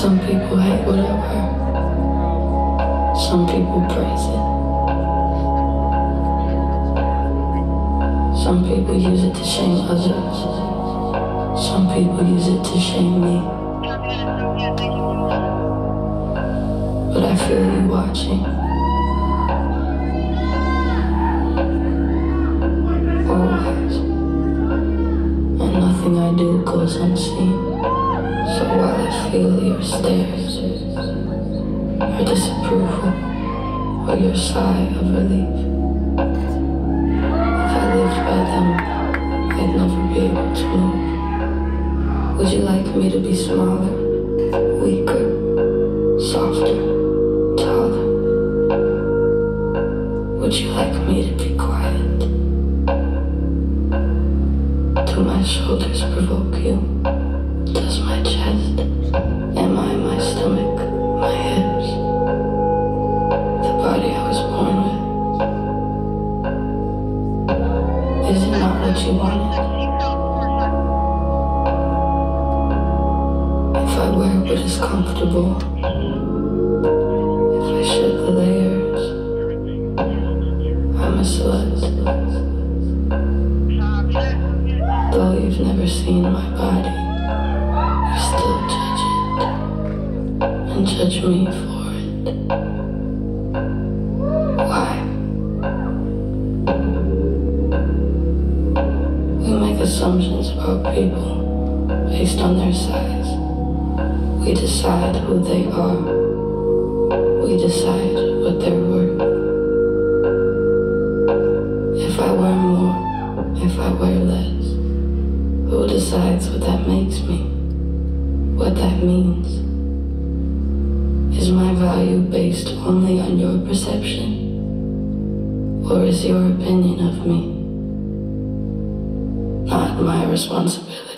Some people hate what I wear. Some people praise it. Some people use it to shame others. Some people use it to shame me. But I feel you watching. Always. And nothing I do goes unseen. So while I feel your stares, your disapproval, or your sigh of relief, if I lived by them, I'd never be able to move. Would you like me to be smaller, weaker, softer, taller? Would you like me to be quiet? Do my shoulders provoke you? Does my chest? Am I my stomach? My hips? The body I was born with? Is it not what you wanted? If I wear what is comfortable, if I shed the layers, I'm a slut. Though you've never seen my body, you still judge it, and judge me for it. Why? We make assumptions about people based on their size. We decide who they are. We decide what they're worth. If I wear more, if I wear less, who decides what that makes me? What that means? Is my value based only on your perception? Or is your opinion of me not my responsibility?